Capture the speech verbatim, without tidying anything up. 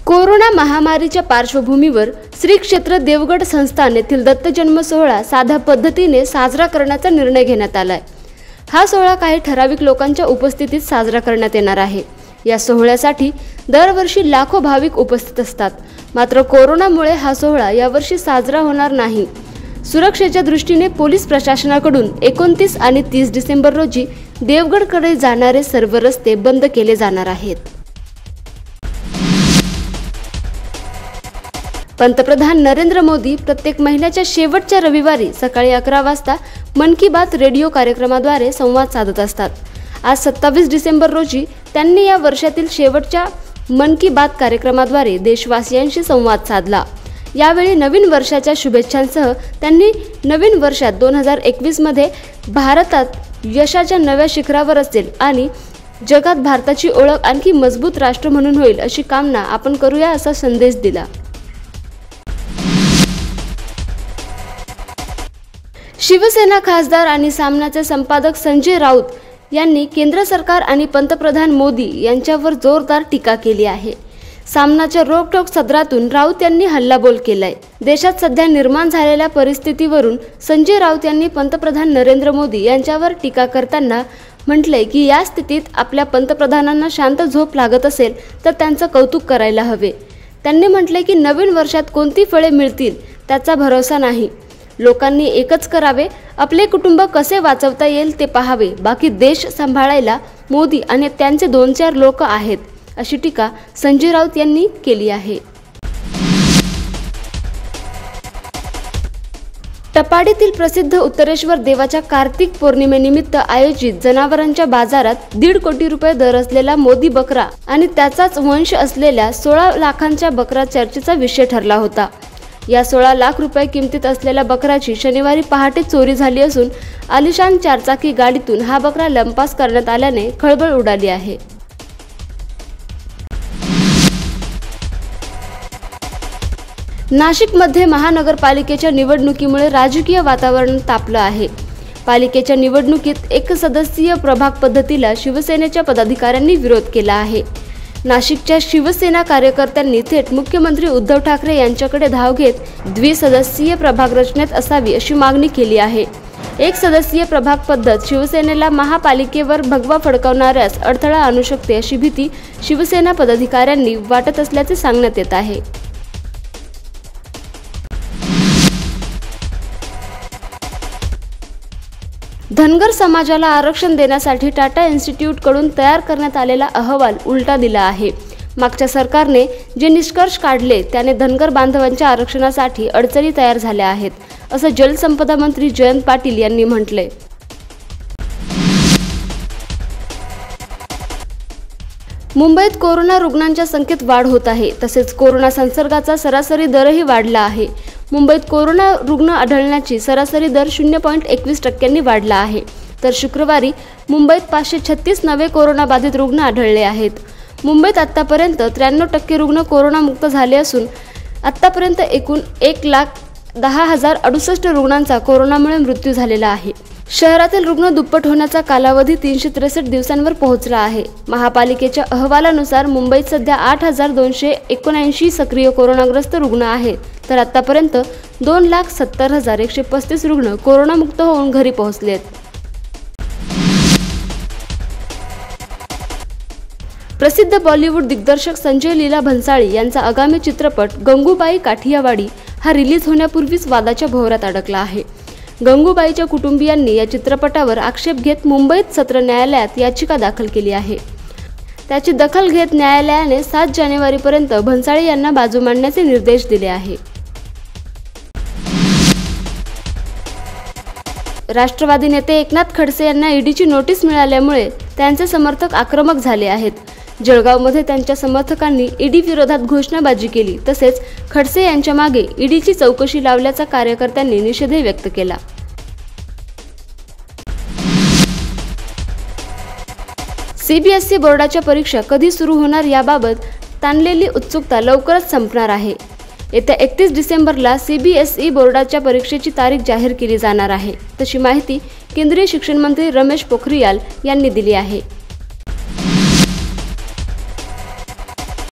Corona महामारीच्या पार्श्वभूमीवर श्री क्षेत्र देवगड संस्थान येथील दत्त जन्म सोहळा साध्या पद्धतीने साजरा करण्याचा निर्णय घेण्यात आलाय। हा सोहळा काही ठराविक लोकांच्या उपस्थितीत साजरा करण्यात येणार आहे। या सोहळ्यासाठी दरवर्षी लाखो भाविक उपस्थित असतात, मात्र कोरोनामुळे हा सोहळा यावर्षी साजरा होणार नाही। सुरक्षेच्या दृष्टीने पोलीस प्रशासनाकडून एकोणतीस आणि तीस डिसेंबर रोजी देवगडकडे जाणारे सर्व रस्ते बंद केले जाणार आहेत। पंतप्रधान नरेंद्र मोदी प्रत्येक महिन्याच्या शेवटच्या रविवारी सकाळी अकरा वाजता मन की बात रेडिओ कार्यक्रमाद्वारे संवाद साधत असतात। आज सत्तावीस डिसेंबर रोजी त्यांनी या वर्षातील शेवटच्या मन की बात कार्यक्रमाद्वारे देशवासियांशी संवाद साधला। यावेळी नवीन वर्षाच्या शुभेच्छांसह त्यांनी नवीन वर्षात दोन हजार एकवीस मध्ये भारतात यशाच्या नव्या शिखरावर असेल आणि जगात भारताची ओळख आणखी मजबूत राष्ट्र म्हणून होईल अशी कामना आपण करूया असा संदेश दिला। शिवसेना खासदार आणि सामनाचे संपादक संजय राऊत यांनी केंद्र सरकार आणि पंतप्रधान मोदी यांच्यावर जोरदार टीका केली आहे। सामनाच्या रोखठोक सदरातून राऊत यांनी हल्लाबोल केलाय। देशात सध्या निर्माण झालेल्या परिस्थितीवरून संजय राऊत यांनी पंतप्रधान नरेंद्र मोदी यांच्यावर टीका करताना म्हटलंय की या स्थितीत आपल्या पंतप्रधानांना शांत झोप लागत असेल तर त्यांचं कौतुक करायला हवे। त्यांनी म्हटलंय की नवीन वर्षात कोणती फळे मिळतील त्याचा भरोसा नाही। लोकांनी एकच करावे, आपले कुटुंब कसे वाचवता येईल ते पाहावे, बाकी देश सांभाळायला मोदी आणि त्यांचे दोन चार लोक आहेत, अशी टीका संजय राऊत यांनी केली आहे। टपाडीतील प्रसिद्ध उत्तरेश्वर देवाच्या कार्तिक पौर्णिमेनिमित्त आयोजित जनावरांच्या बाजारात दीड कोटी रुपये दर असलेला मोदी बकरा आणि त्याचाच वंश असलेल्या सोळा लाखांच्या बकरा चर्चेचा विषय ठरला होता। या सोळा लाख रुपये किमतीत असलेल्या बकराची शनिवारी पहाटे चोरी झाली असून आलिशान चारचाकी गाडीतून हा बकरा लंपास करण्यात आल्याने खळबळ उडाली आहे। नाशिकमध्ये महानगरपालिकेच्या निवडणुकीमुळे राजकीय वातावरण तापलं आहे। पालिकेच्या निवडणुकीत एक सदस्यीय प्रभाग पद्धतीला शिवसेनेच्या पदाधिकाऱ्यांनी विरोध केला आहे। नाशिकच्या शिवसेना कार्यकर्त्यांनी थेट मुख्यमंत्री उद्धव ठाकरे यांच्याकडे धाव घेत द्विसदस्यीय प्रभाग रचनेत असावी अशी मागणी केली आहे। एक सदस्यीय प्रभाग पद्धत शिवसेनेला महापालिकेवर भगवा फडकवणाऱ्यास अडथळा आणू शकते अशी भीती शिवसेना पदाधिकाऱ्यांनी वाटत असल्याचे सांगण्यात येत आहे। धनगर समाजाला आरक्षण देण्यासाठी टाटा इन्स्टिट्यूट कडून तयार करण्यात आलेला अहवाल उलटा दिला आहे। मागच्या सरकारने जे निष्कर्ष काढले त्याने धनगर बांधवांच्या आरक्षणासाठी अडचणी तयार झाल्या आहेत, असं जलसंपदा मंत्री जयंत पाटील यांनी म्हटले। मुंबईत कोरोना रुग्णांच्या संख्येत वाढ होत आहे, तसेच कोरोना संसर्गाचा सरासरी दरही वाढला आहे। मुंबईत कोरोना रुग्ण आढळण्याची सरासरी दर शून्य पॉईंट एकवीस टक्क्यांनी वाढला आहे, तर शुक्रवारी मुंबईत पाचशे छत्तीस नवे कोरोनाबाधित रुग्ण आढळले आहेत। मुंबईत आतापर्यंत त्र्याण्णव टक्के रुग्ण कोरोनामुक्त झाले असून आतापर्यंत एकूण एक लाख दहा हजार अडुसष्ट रुग्णांचा कोरोनामुळे मृत्यू झालेला आहे। शहरातील रुग्ण दुप्पट होण्याचा कालावधी तीनशे त्रेसष्ट दिवसांवर पोहोचला आहे। महापालिकेच्या अहवालानुसार मुंबईत सध्या आठ हजार दोनशे एकोणऐंशी सक्रिय कोरोनाग्रस्त रुग्ण आहेत, तर आतापर्यंत दोन लाख सत्तर हजार एकशे पस्तीस रुग्ण कोरोनामुक्त होऊन घरी पोहोचलेत। प्रसिद्ध बॉलिवूड दिग्दर्शक संजय लीला भन्साळी यांचा आगामी चित्रपट गंगूबाई काठियावाडी हा रिलीज होण्यापूर्वीच वादाच्या भोवऱ्यात अडकला आहे। गंगूबाईच्या कुटुंबियांनी या चित्रपटावर आक्षेप घेत मुंबईत सत्र न्यायालयात याचिका दाखल केली आहे। त्याची दखल घेत न्यायालयाने सात जानेवारीपर्यंत भन्साळी यांना बाजू मांडण्याचे निर्देश दिले आहे। राष्ट्रवादी नेते एकनाथ खडसे यांना ईडीची नोटीस मिळाल्यामुळे त्यांचे समर्थक आक्रमक झाले आहेत। जळगावमध्ये त्यांच्या समर्थकांनी ईडी विरोधात घोषणाबाजी केली, तसेच खडसे यांच्या मागे ईडीची चौकशी लावल्याचा कार्यकर्त्यांनी निषेध व्यक्त केला। सीबीएसई बोर्डाच्या परीक्षा कधी सुरू होणार याबाबत ताणलेली उत्सुकता लवकरच संपणार आहे। येत्या एकतीस डिसेंबरला सीबीएसई बोर्डाच्या परीक्षेची तारीख जाहीर केली जाणार आहे, तशी माहिती केंद्रीय शिक्षण मंत्री रमेश पोखरियाल यांनी दिली आहे।